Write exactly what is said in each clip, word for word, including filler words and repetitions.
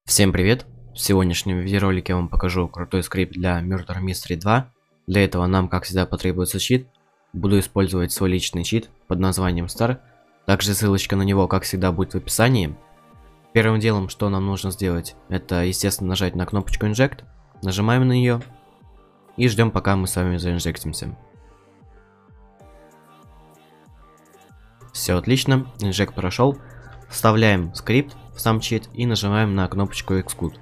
Всем привет! В сегодняшнем видеоролике я вам покажу крутой скрипт для Murder Mystery два. Для этого нам, как всегда, потребуется чит. Буду использовать свой личный чит под названием Star. Также ссылочка на него, как всегда, будет в описании. Первым делом, что нам нужно сделать, это, естественно, нажать на кнопочку Inject. Нажимаем на нее и ждем, пока мы с вами заинжектимся. Все отлично, инжект прошел. Вставляем скрипт в сам чит и нажимаем на кнопочку Exclude.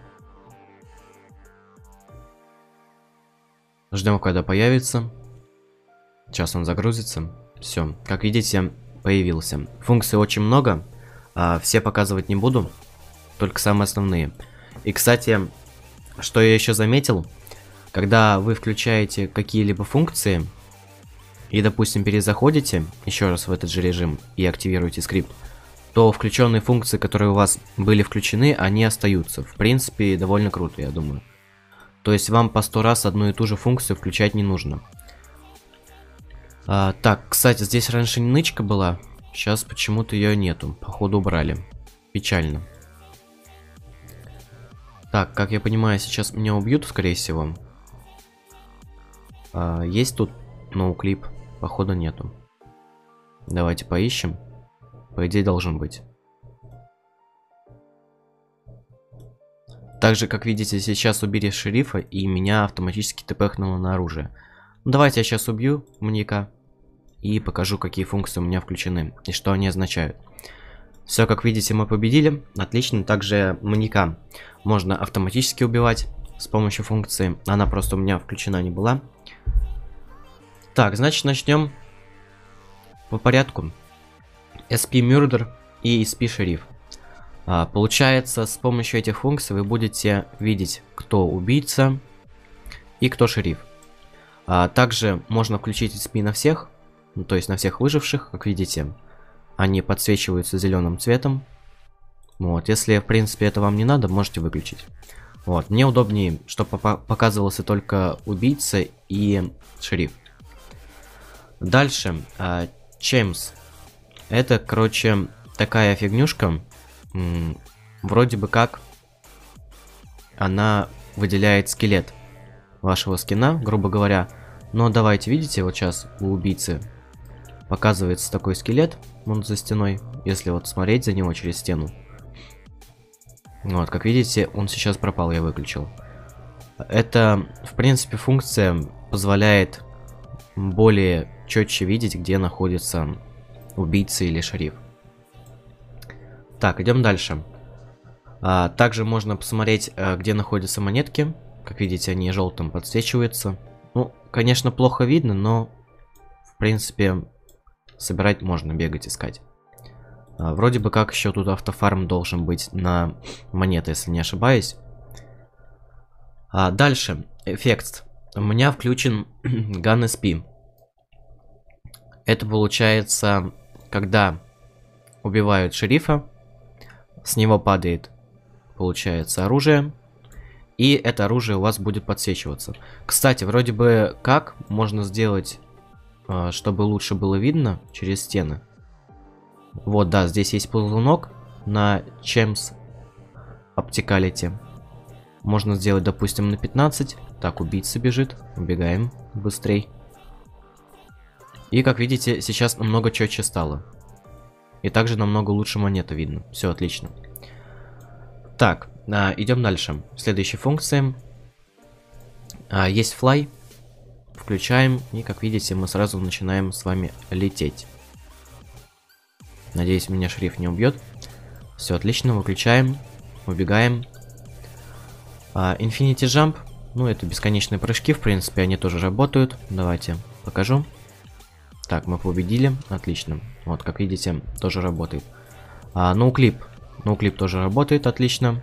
Ждем, когда появится. Сейчас он загрузится. Все, как видите, появился. Функций очень много, а все показывать не буду, только самые основные. И, кстати, что я еще заметил, когда вы включаете какие-либо функции и, допустим, перезаходите еще раз в этот же режим и активируете скрипт, то включенные функции, которые у вас были включены, они остаются. В принципе, довольно круто, я думаю. То есть вам по сто раз одну и ту же функцию включать не нужно. А, так, кстати, здесь раньше нычка была. Сейчас почему-то ее нету. Походу убрали. Печально. Так, как я понимаю, сейчас меня убьют, скорее всего. А, есть тут ноуклип? Походу нету. Давайте поищем. По идее, должен быть. Также, как видите, сейчас убери шерифа, и меня автоматически тпхнуло на оружие. Ну, давайте я сейчас убью маньяка и покажу, какие функции у меня включены и что они означают. Все, как видите, мы победили. Отлично. Также маньяка можно автоматически убивать с помощью функции. Она просто у меня включена не была. Так, значит, начнем по порядку. эс пи Murder и эс пи Sheriff. А, получается, с помощью этих функций вы будете видеть, кто убийца и кто шериф. А, также можно включить эс пи на всех, ну, то есть на всех выживших, как видите, они подсвечиваются зеленым цветом. Вот, если, в принципе, это вам не надо, можете выключить. Вот, мне удобнее, чтобы показывался только убийца и шериф. Дальше, а, Чеймс. Это, короче, такая фигнюшка. М, вроде бы как она выделяет скелет вашего скина, грубо говоря. Но давайте, видите, вот сейчас у убийцы показывается такой скелет, он за стеной, если вот смотреть за него через стену. Вот, как видите, он сейчас пропал, я выключил. Это, в принципе, функция позволяет более четче видеть, где находится убийца или шериф. Так, идем дальше. А, также можно посмотреть, а, где находятся монетки. Как видите, они желтым подсвечиваются. Ну, конечно, плохо видно, но в принципе собирать можно, бегать, искать. А, вроде бы как еще тут автофарм должен быть на монеты, если не ошибаюсь. А, дальше, эффект. У меня включен Gun эс пи. Это получается, когда убивают шерифа, с него падает, получается, оружие, и это оружие у вас будет подсвечиваться. Кстати, вроде бы как можно сделать, чтобы лучше было видно через стены. Вот, да, здесь есть ползунок на Чеймс Оптикалити. Можно сделать, допустим, на пятнадцать. Так, убийца бежит, убегаем быстрей. И, как видите, сейчас намного четче стало. И также намного лучше монеты видно. Все отлично. Так, а, идем дальше. Следующая функция. А, есть fly. Включаем. И, как видите, мы сразу начинаем с вами лететь. Надеюсь, меня шериф не убьет. Все отлично. Выключаем. Убегаем. А, Infinity Jump. Ну, это бесконечные прыжки. В принципе, они тоже работают. Давайте покажу. Так, мы победили. Отлично. Вот, как видите, тоже работает. А, ноуклип. Ноуклип тоже работает. Отлично.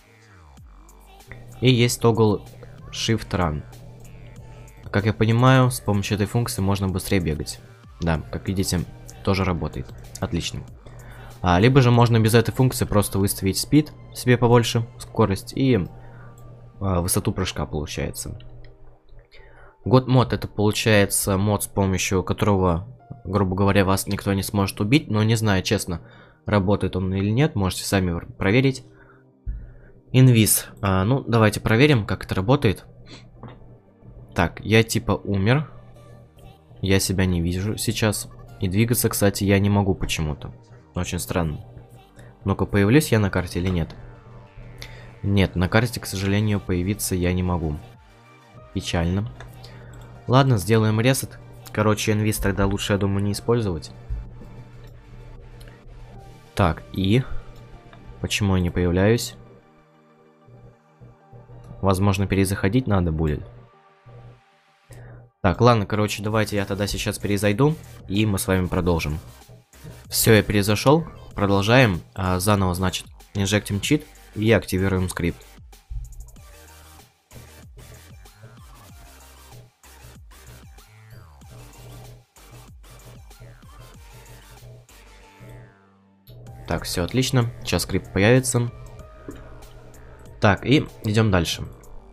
И есть тогл Shift Run. Как я понимаю, с помощью этой функции можно быстрее бегать. Да, как видите, тоже работает. Отлично. А, либо же можно без этой функции просто выставить спид себе побольше, скорость и а, высоту прыжка получается. God мод — это получается мод, с помощью которого, грубо говоря, вас никто не сможет убить, но не знаю, честно, работает он или нет, можете сами проверить. Инвиз. А, ну, давайте проверим, как это работает. Так, я типа умер. Я себя не вижу сейчас. И двигаться, кстати, я не могу почему-то. Очень странно. Ну-ка, появлюсь я на карте или нет? Нет, на карте, к сожалению, появиться я не могу. Печально. Ладно, сделаем ресет. Короче, инвиз тогда лучше, я думаю, не использовать. Так, и... Почему я не появляюсь? Возможно, перезаходить надо будет. Так, ладно, короче, давайте я тогда сейчас перезайду, и мы с вами продолжим. Все, я перезашел. Продолжаем. А, заново, значит, инжектим чит и активируем скрипт. Так, все отлично. Сейчас скрипт появится. Так, и идем дальше.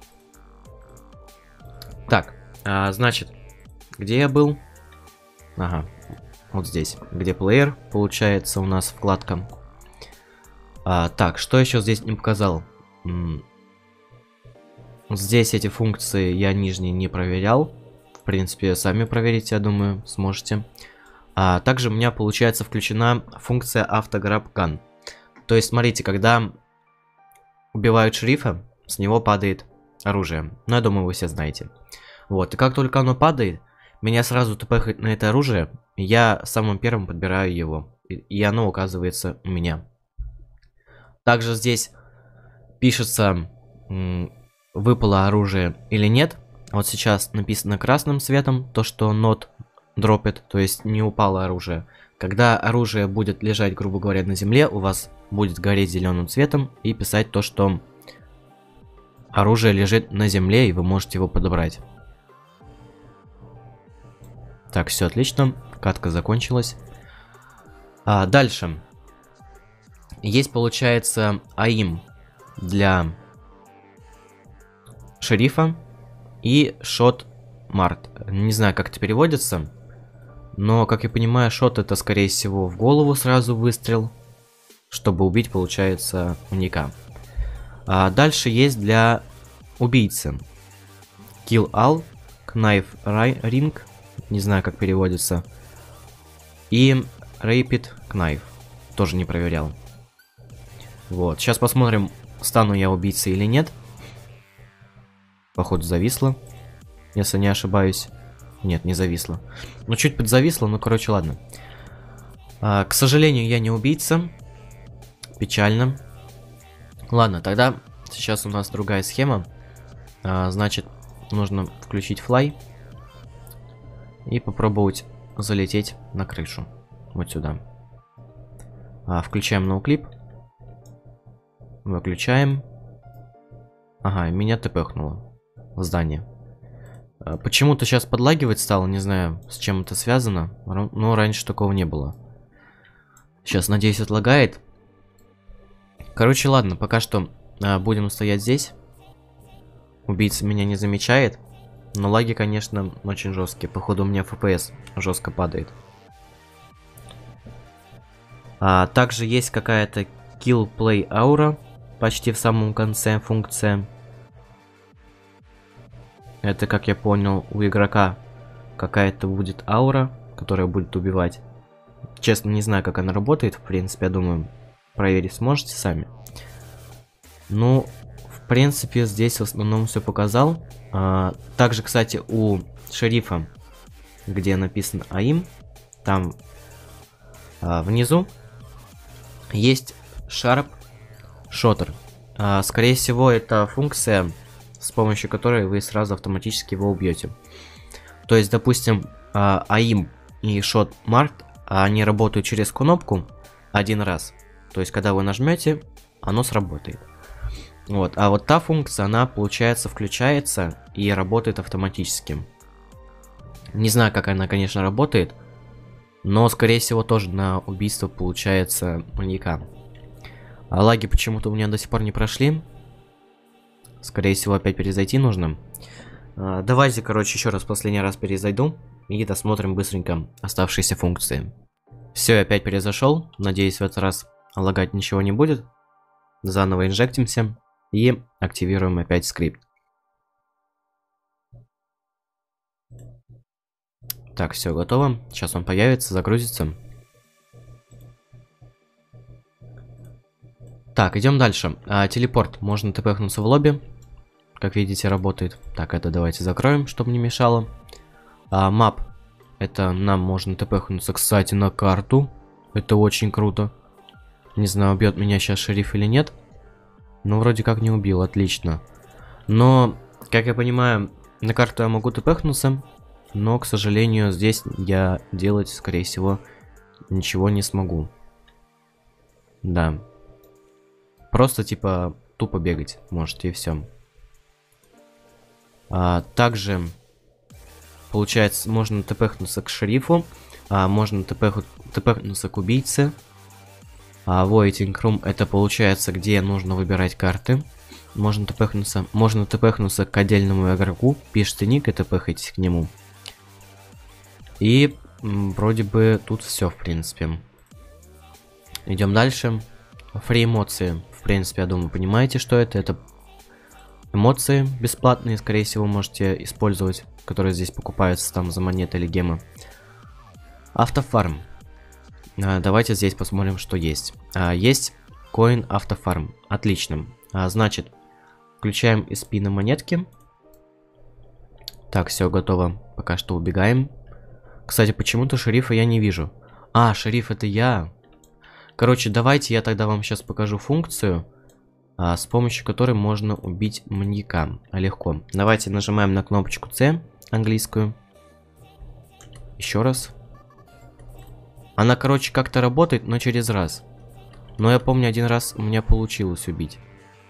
Так, а, значит, где я был? Ага, вот здесь, где плеер, получается, у нас вкладка. А, так, что еще здесь не показал? М здесь эти функции я нижние не проверял. В принципе, сами проверить, я думаю, сможете. А также у меня, получается, включена функция автограб ган. То есть, смотрите, когда убивают шерифа, с него падает оружие. Ну, я думаю, вы все знаете. Вот, и как только оно падает, меня сразу тпхает на это оружие, и я самым первым подбираю его. И, и оно указывается у меня. Также здесь пишется, выпало оружие или нет. Вот сейчас написано красным цветом, то что not dropped, то есть не упало оружие. Когда оружие будет лежать, грубо говоря, на земле, у вас будет гореть зеленым цветом и писать то, что оружие лежит на земле, и вы можете его подобрать. Так, все отлично. Катка закончилась. А, дальше. Есть, получается, АИМ для шерифа и шот март. Не знаю, как это переводится. Но, как я понимаю, шот это, скорее всего, в голову сразу выстрел, чтобы убить, получается, уника. А дальше есть для убийцы. Kill all, Knife ring, не знаю, как переводится. И Rapid Knife, тоже не проверял. Вот, сейчас посмотрим, стану я убийцей или нет. Походу зависло, если не ошибаюсь. Нет, не зависло. Ну, чуть подзависло, ну, короче, ладно. А, к сожалению, я не убийца. Печально. Ладно, тогда сейчас у нас другая схема. А, значит, нужно включить флай. И попробовать залететь на крышу. Вот сюда. А, включаем ноуклип. Выключаем. Ага, меня тпхнуло в здание. Почему-то сейчас подлагивать стало, не знаю, с чем это связано, но раньше такого не было. Сейчас, надеюсь, отлагает. Короче, ладно, пока что а, будем стоять здесь. Убийца меня не замечает, но лаги, конечно, очень жесткие. Походу, у меня эф пи эс жестко падает. А, также есть какая-то kill play aura, почти в самом конце функция. Это, как я понял, у игрока какая-то будет аура, которая будет убивать. Честно, не знаю, как она работает. В принципе, я думаю, проверить сможете сами. Ну, в принципе, здесь в основном все показал. А, также, кстати, у шерифа, где написано АИМ, там а, внизу есть Sharp Shooter. А, скорее всего, это функция, с помощью которой вы сразу автоматически его убьете. То есть, допустим, АИМ и Shot Mark, они работают через кнопку один раз. То есть, когда вы нажмете, оно сработает. Вот. А вот та функция, она, получается, включается и работает автоматически. Не знаю, как она, конечно, работает, но, скорее всего, тоже на убийство получается уника. А лаги почему-то у меня до сих пор не прошли. Скорее всего, опять перезайти нужно. А, давайте, короче, еще раз последний раз перезайду и досмотрим быстренько оставшиеся функции. Все, я опять перезашел. Надеюсь, в этот раз лагать ничего не будет. Заново инжектимся. И активируем опять скрипт. Так, все готово. Сейчас он появится, загрузится. Так, идем дальше. А, телепорт. Можно тпхнуться в лобби. Как видите, работает. Так, это давайте закроем, чтобы не мешало. А, мап. Это нам можно тпхнуться, кстати, на карту. Это очень круто. Не знаю, убьет меня сейчас шериф или нет. Но вроде как не убил, отлично. Но, как я понимаю, на карту я могу тпхнуться. Но, к сожалению, здесь я делать, скорее всего, ничего не смогу. Да. Просто, типа, тупо бегать можете, и все. А, также, получается, можно тпхнуться к шерифу. А, можно тпхнуться к убийце. А, Waiting Room, это получается, где нужно выбирать карты. Можно тпхнуться, можно тпхнуться к отдельному игроку. Пишите ник и тпхайтесь к нему. И вроде бы тут все, в принципе. Идем дальше. Фри эмоции. В принципе, я думаю, понимаете, что это. Это эмоции бесплатные, скорее всего, можете использовать, которые здесь покупаются там за монеты или гемы. Автофарм. А, давайте здесь посмотрим, что есть. А, есть коин автофарм. Отлично. А, значит, включаем эс пи на монетки. Так, все готово. Пока что убегаем. Кстати, почему-то шерифа я не вижу. А, шериф, это я. Короче, давайте я тогда вам сейчас покажу функцию, а, с помощью которой можно убить маньяка. Легко. Давайте нажимаем на кнопочку С, английскую. Еще раз. Она, короче, как-то работает, но через раз. Но я помню, один раз у меня получилось убить.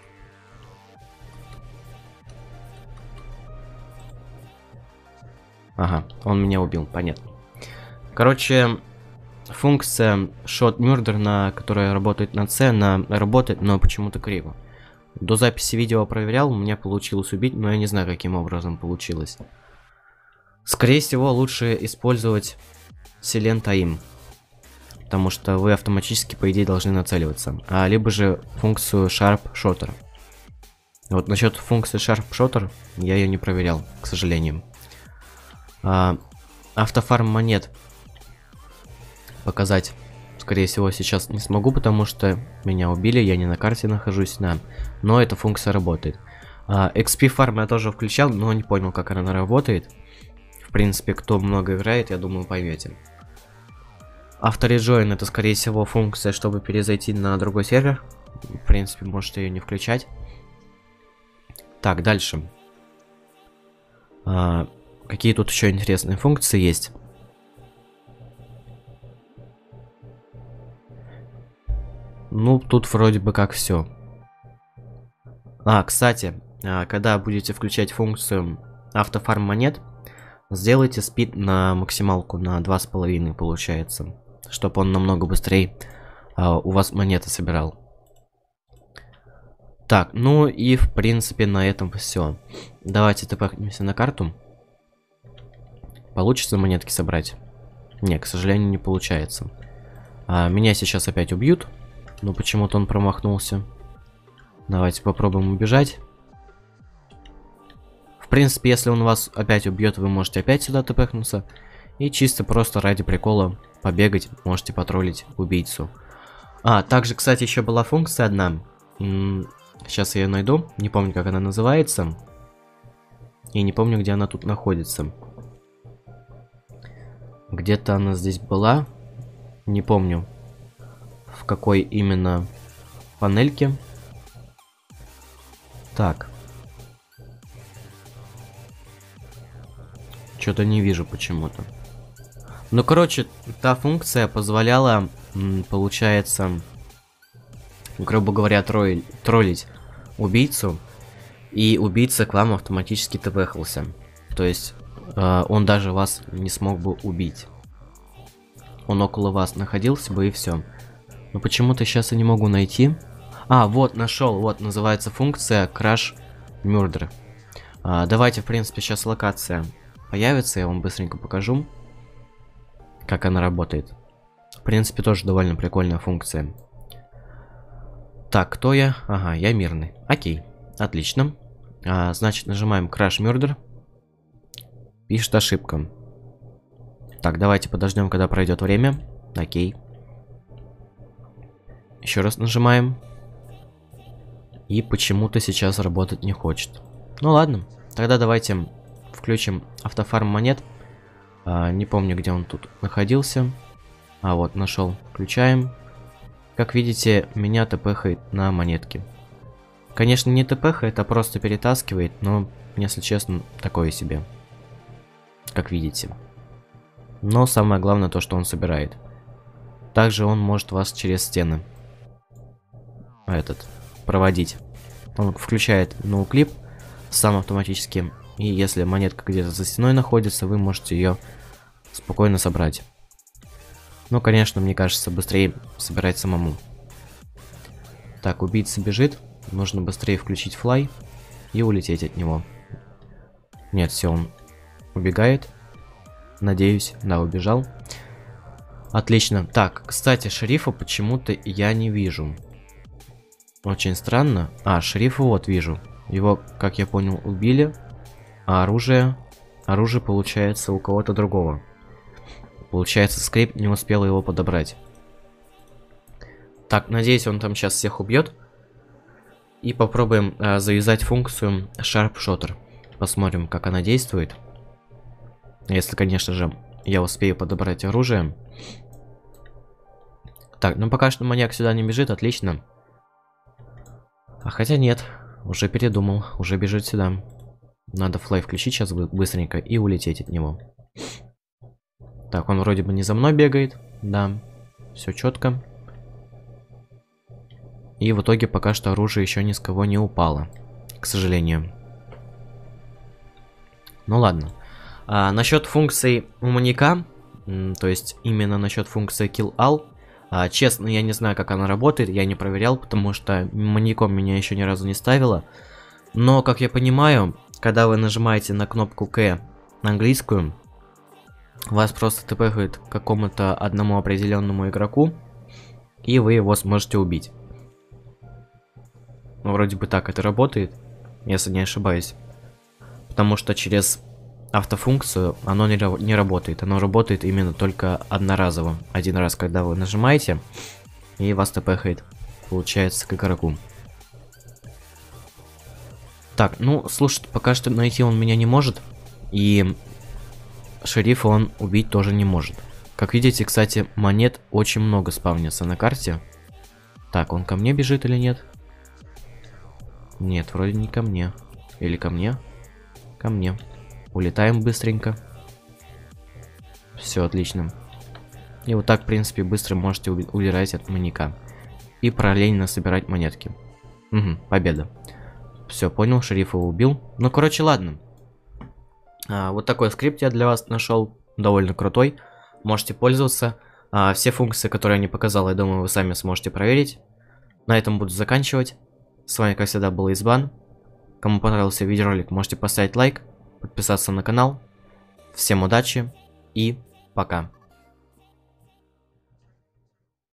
Ага, он меня убил, понятно. Короче, функция Shot Murder, на которая работает на C, она работает, но почему-то криво. До записи видео проверял, у меня получилось убить, но я не знаю, каким образом получилось. Скорее всего, лучше использовать Silent Aim, потому что вы автоматически, по идее, должны нацеливаться. А либо же функцию Sharp Shooter. Вот насчет функции Sharp Shooter я ее не проверял, к сожалению. А, автофарм монет показать, скорее всего, сейчас не смогу, потому что меня убили, я не на карте нахожусь, да. Но эта функция работает. А, икс пи фарм я тоже включал, но не понял, как она работает. В принципе, кто много играет, я думаю, поймете. Автореджойн — это, скорее всего, функция, чтобы перезайти на другой сервер. В принципе, можете ее не включать. Так, дальше. А, какие тут еще интересные функции есть? Ну, тут вроде бы как все. А, кстати, когда будете включать функцию автофарм монет, сделайте спид на максималку, на два с половиной получается, чтобы он намного быстрее а, у вас монеты собирал. Так, ну и в принципе на этом все. Давайте тпхнемся на карту. Получится монетки собрать? Не, к сожалению, не получается. А, меня сейчас опять убьют. Но почему-то он промахнулся. Давайте попробуем убежать. В принципе, если он вас опять убьет, вы можете опять сюда тпхнуться. И чисто просто ради прикола побегать, можете потроллить убийцу. А, также, кстати, еще была функция одна. Сейчас я ее найду. Не помню, как она называется. И не помню, где она тут находится. Где-то она здесь была. Не помню, в какой именно панельке. Так. Что-то не вижу почему-то. Ну, короче, та функция позволяла, получается, грубо говоря, троллить, троллить убийцу. И убийца к вам автоматически тпхался. То есть, э, он даже вас не смог бы убить. Он около вас находился бы и все. Но почему-то сейчас я не могу найти. А, вот, нашел. Вот, называется функция Crash Murder. А, давайте, в принципе, сейчас локация появится. Я вам быстренько покажу, как она работает. В принципе, тоже довольно прикольная функция. Так, кто я? Ага, я мирный. Окей. Отлично. А, значит, нажимаем Crash Murder. Пишет ошибка. Так, давайте подождем, когда пройдет время. Окей. Еще раз нажимаем. И почему-то сейчас работать не хочет. Ну ладно. Тогда давайте включим автофарм монет. А, не помню, где он тут находился. А вот, нашел. Включаем. Как видите, меня тпхает на монетки. Конечно, не тпхает, а просто перетаскивает, но, если честно, такое себе. Как видите. Но самое главное то, что он собирает. Также он может вас через стены этот проводить. Он включает ноуклип сам автоматически. И если монетка где-то за стеной находится, вы можете ее спокойно собрать. Но, конечно, мне кажется, быстрее собирать самому. Так, убийца бежит. Нужно быстрее включить флай и улететь от него. Нет, все, он убегает. Надеюсь, да, убежал. Отлично. Так, кстати, шерифа почему-то я не вижу. Очень странно. А, шерифа вот вижу. Его, как я понял, убили. А оружие... Оружие получается у кого-то другого. Получается, скрипт не успел его подобрать. Так, надеюсь, он там сейчас всех убьет. И попробуем э, завязать функцию Sharpshooter. Посмотрим, как она действует. Если, конечно же, я успею подобрать оружие. Так, ну пока что маньяк сюда не бежит, отлично. А хотя нет, уже передумал, уже бежит сюда. Надо флай включить сейчас быстренько и улететь от него. Так, он вроде бы не за мной бегает. Да, все четко. И в итоге пока что оружие еще ни с кого не упало. К сожалению. Ну ладно. А, насчет функции у маньяка, то есть именно насчет функции Kill All, а, честно, я не знаю, как она работает, я не проверял, потому что маньяком меня еще ни разу не ставило. Но, как я понимаю, когда вы нажимаете на кнопку К на английскую, вас просто тпхает к какому-то одному определенному игроку, и вы его сможете убить. Ну, вроде бы так это работает, если не ошибаюсь. Потому что через автофункцию оно не, не работает. Оно работает именно только одноразово. Один раз, когда вы нажимаете, и вас тпхает, получается, к игроку. Так, ну, слушайте, пока что найти он меня не может. И шерифа он убить тоже не может. Как видите, кстати, монет очень много спавнится на карте. Так, он ко мне бежит или нет? Нет, вроде не ко мне. Или ко мне? Ко мне. Улетаем быстренько. Все, отлично. И вот так, в принципе, быстро можете удирать от маньяка. И параллельно собирать монетки. Угу, победа. Все, понял, шерифа убил. Ну, короче, ладно. А, вот такой скрипт я для вас нашел. Довольно крутой. Можете пользоваться. А, все функции, которые я не показал, я думаю, вы сами сможете проверить. На этом буду заканчивать. С вами, как всегда, был Избан. Кому понравился видеоролик, можете поставить лайк, подписаться на канал. Всем удачи и пока.